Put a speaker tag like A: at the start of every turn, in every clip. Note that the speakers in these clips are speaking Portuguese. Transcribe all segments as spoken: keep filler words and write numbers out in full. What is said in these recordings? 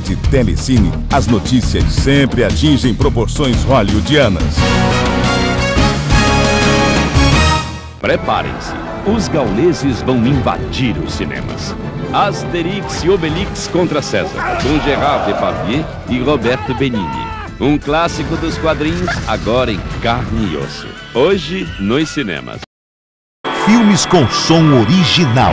A: rede Telecine, as notícias sempre atingem proporções hollywoodianas.
B: Preparem-se, os gauleses vão invadir os cinemas. Asterix e Obelix contra César, com Gérard Depardieu e Roberto Benigni. Um clássico dos quadrinhos, agora em carne e osso. Hoje, nos cinemas.
C: Filmes com som original.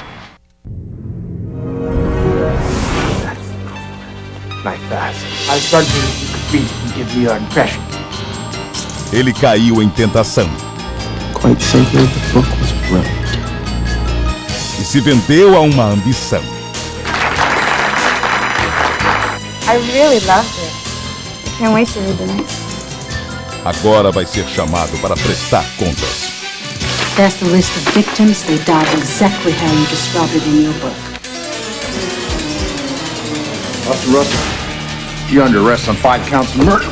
D: Like that. I was wondering if you could read and give me your impression.
A: Ele caiu em tentação.
D: Quite simply, the book was brilliant.
A: E se vendeu a uma ambição.
E: I really loved it. I can't wait to read the next.
A: Agora vai ser chamado para prestar contas.
F: There's the list of victims. They died exactly how you described it in your book.
G: Officer Russell, you're under arrest on five counts of murder.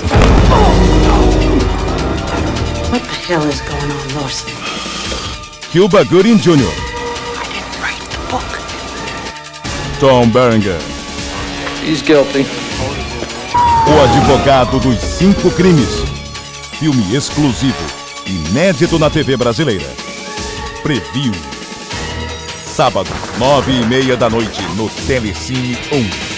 F: What the hell is going on, Lawson?
A: Cuba Gooding Júnior
F: I didn't write the book.
A: Tom Berenger.
G: He's guilty.
A: O advogado dos cinco crimes. Filme exclusivo, inédito na T V brasileira. Preview. Sábado, nove e meia da noite, no Telecine um.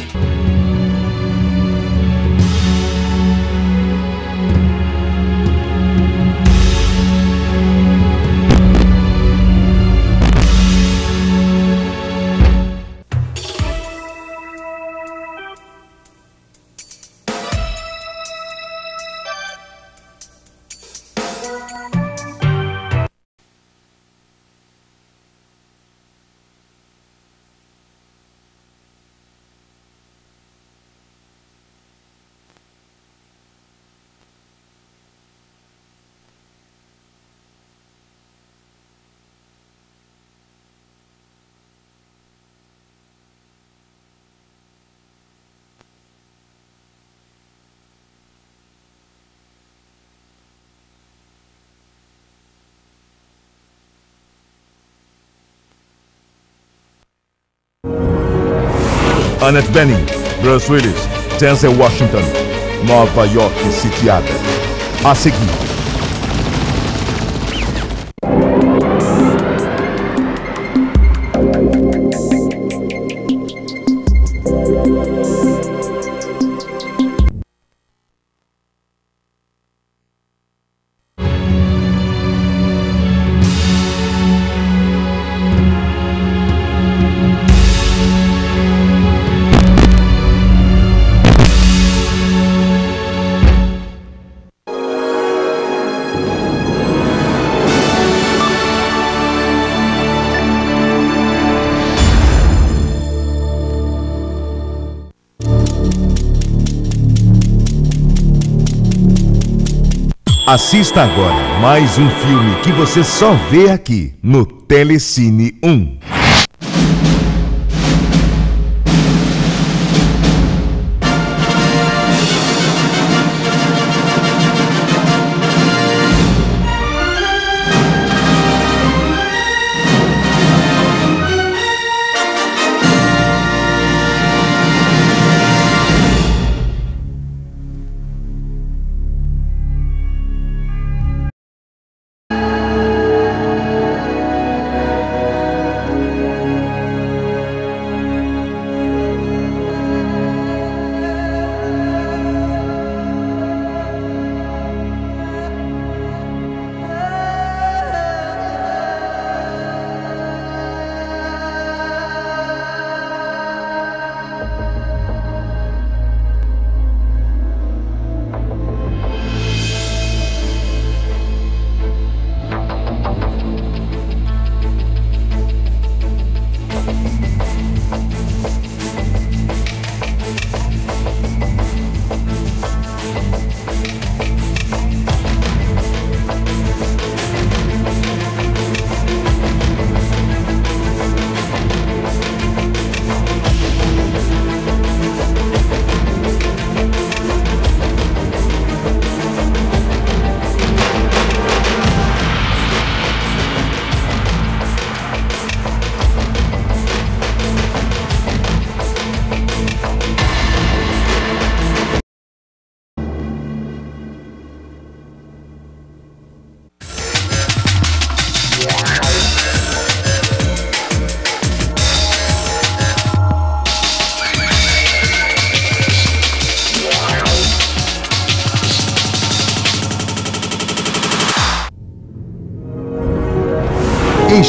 A: Annette Bening, Bruce Willis, Denzel Washington, Nova York sitiada. A seguir. Assista agora mais um filme que você só vê aqui no Telecine um.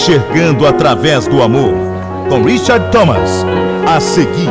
A: Enxergando através do amor, com Richard Thomas. A seguir.